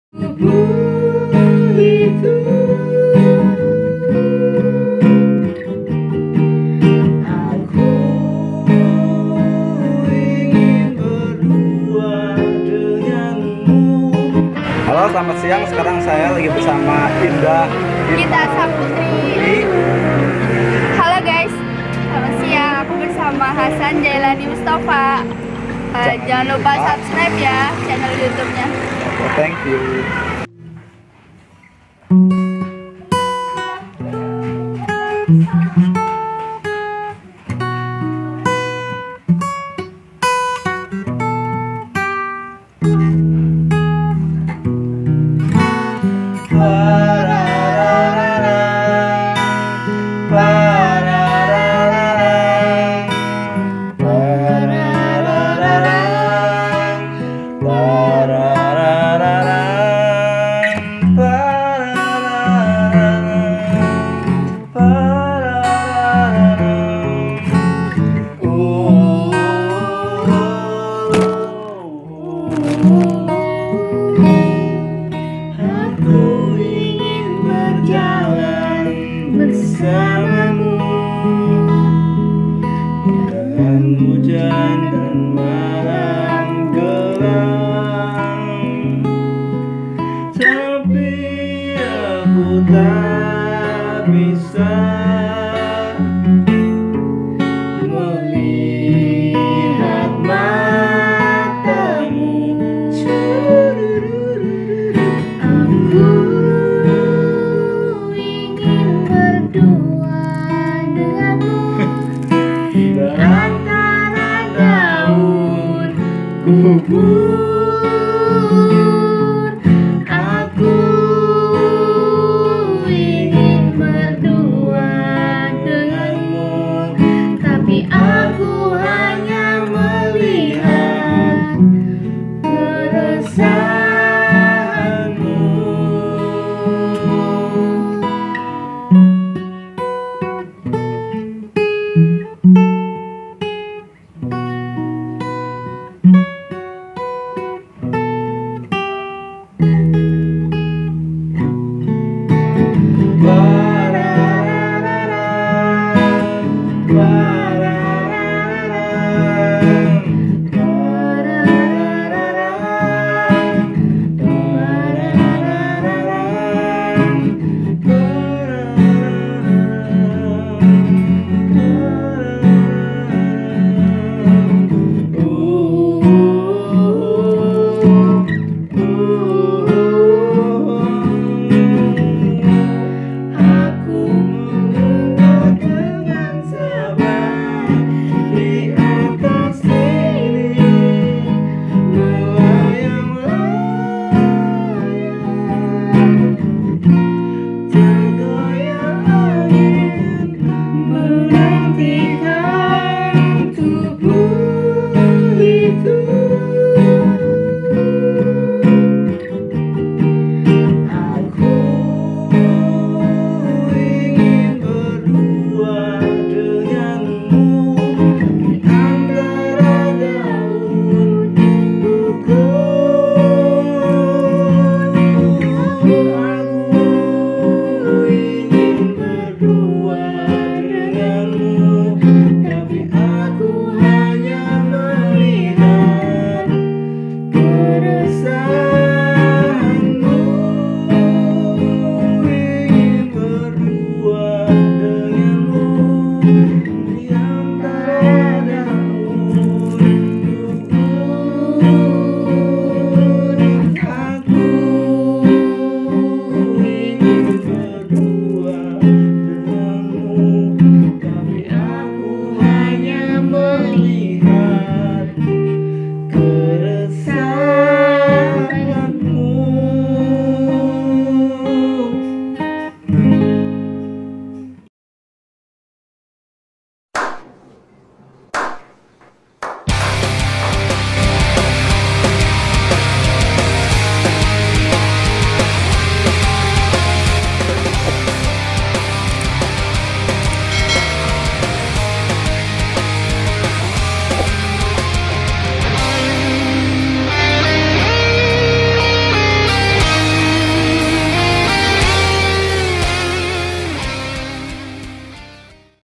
Begitu aku ingin berdua denganmu. Halo, selamat siang. Sekarang saya lagi bersama Indah Gita Saputri. Halo guys, selamat siang. Aku bersama Hasan Jailani Mustafa. Jangan lupa subscribe ya channel YouTube-nya. Thank you. Bersamamu dalam hujan dan malam gelap, tapi aku tak bisa melihat matamu. Antara daun gugur, aku ingin berdua denganmu, tapi aku hanya melihat keresahanmu.